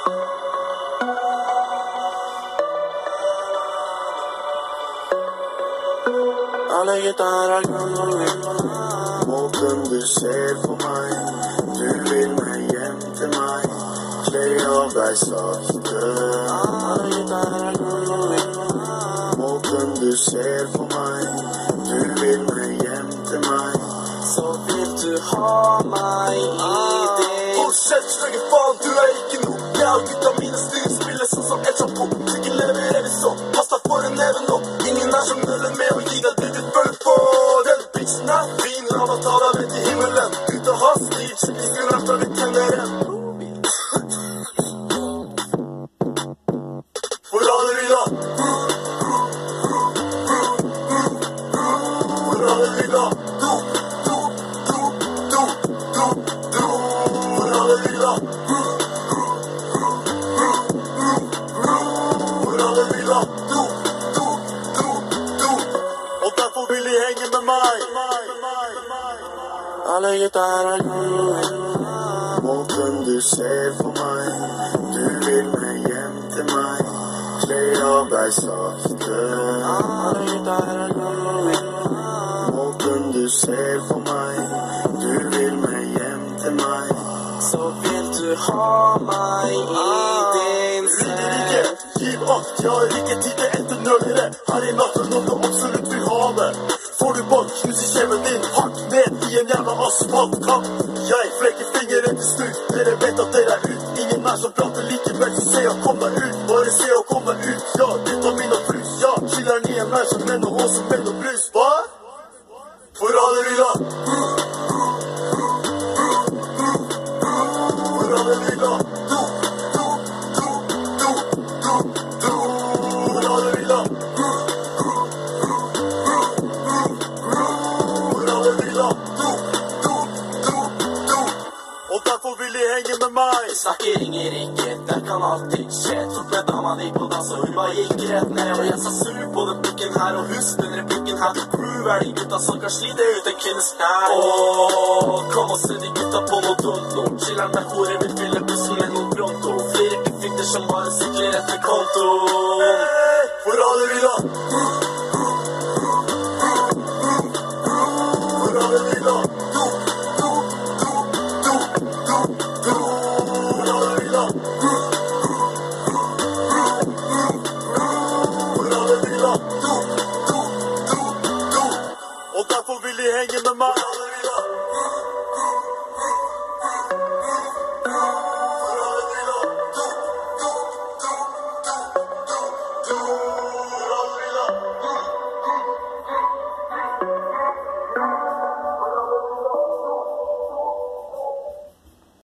Alle gitarrer går måten du ser på meg. Du vil meg hjem til meg. Kle av deg sakte. Alle gitarrer går måten du ser på meg. Du vil meg hjem til meg. Så vil du ha meg i det. Hold kjeft, stygge faen, du er ikke noe. Jeg og gutta mine styrer sånn som et sjampo. Sikkert leverer vi sånn, pass deg for en neve nå. Ingen er som nøller med å gi deg det du føler på. Den bitchen er fin, la meg ta deg med til himmelen. Ut og ha stil, sjekk i skulderen før vi tenner en. Hvor hadde vi da? Hvor hadde vi da? Hvor hadde vi da? Hvor hadde vi da? Og derfor vil de henge med meg. Alle gitarrer går måten du ser på meg. Du vil meg hjem til meg. Kle av deg sakte. Alle gitarrer går måten du ser på meg. Du vil meg hjem til meg. Så vil du ha meg i din seng. Giv opp, jeg har ikke tid til etternølere. Her i natten om du absolutt vil ha det. Får du bank, knus i kjeven din, hardt ned i en jævla asfaltkant. Jeg flekker fingeren til slutt, dere vet at dere er ut. Ingen er som prater likevel, så se og kom deg ut. Bare se og kom deg ut, ja, gutta mine og flus. Ja, chiller'n i en vær som menn og som menn og brus. Hva? Hvor hadde vi da? Hvor hadde vi da? Hvor hadde vi da? Hvor hadde vi da? Og derfor vil de henge med meg. Vi snakker ringer ikke, det kan alltid skje. Tok med dama di på dans og hun bare gikk rett ned. Og jeg sa sur på den blikken her, og husk den replikken her. Du crew er de gutta som kan slite ut en kvinnes knær. Kom og se de gutta på noe dumt nå. Chiller'n med horer vil fylle bussen med noe pronto. Flere konflikter som bare sikler etter konto. Hvor hadde vi da? Hvor hadde vi da? Hvor hadde vi da? Hvor hadde vi da? Og derfor vil de henge med meg. Hvor hadde vi da?